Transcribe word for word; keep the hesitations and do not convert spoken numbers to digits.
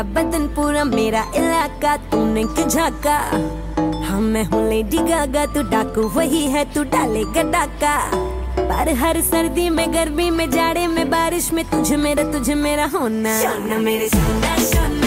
तेरा बदन पूरा मेरा इलाका, तूने क्यों झाका? हाँ मैं हूँ लेडी गागा, तू डाकू वही है, तू डालेगा डाका। पर हर सर्दी में, गर्मी में, जाड़े में, बारिश में, तुझे मेरा तुझे मेरा होना। सोना मेरे सोना सोना